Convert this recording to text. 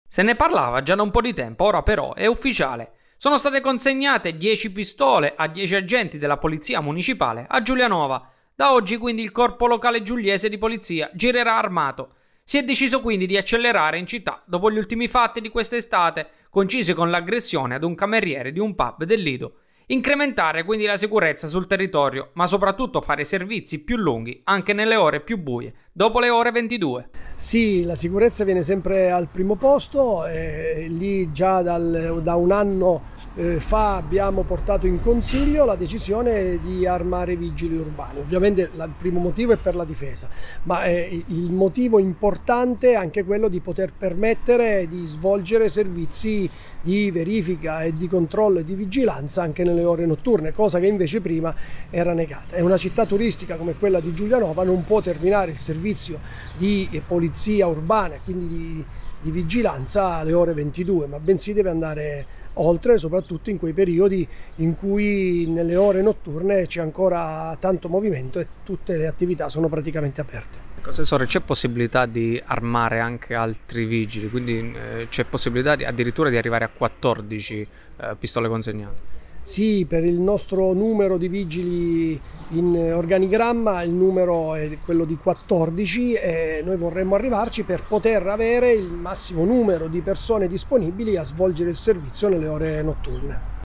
Se ne parlava già da un po' di tempo, ora però è ufficiale. Sono state consegnate 10 pistole a 10 agenti della polizia municipale a Giulianova. Da oggi quindi il corpo locale giuliese di polizia girerà armato. Si è deciso quindi di accelerare in città dopo gli ultimi fatti di quest'estate, concisi con l'aggressione ad un cameriere di un pub del Lido. Incrementare quindi la sicurezza sul territorio, ma soprattutto fare servizi più lunghi anche nelle ore più buie, dopo le ore 22. Sì, la sicurezza viene sempre al primo posto, lì già da un anno fa abbiamo portato in consiglio la decisione di armare i vigili urbani. Ovviamente il primo motivo è per la difesa, ma il motivo importante è anche quello di poter permettere di svolgere servizi di verifica e di controllo e di vigilanza anche nelle ore notturne, cosa che invece prima era negata. È una città turistica come quella di Giulianova, non può terminare il servizio di polizia urbana, quindi di vigilanza alle ore 22, ma bensì deve andare oltre, soprattutto in quei periodi in cui nelle ore notturne c'è ancora tanto movimento e tutte le attività sono praticamente aperte. Assessore, c'è possibilità di armare anche altri vigili, quindi c'è possibilità addirittura di arrivare a 14 pistole consegnate? Sì, per il nostro numero di vigili in organigramma il numero è quello di 14 e noi vorremmo arrivarci per poter avere il massimo numero di persone disponibili a svolgere il servizio nelle ore notturne.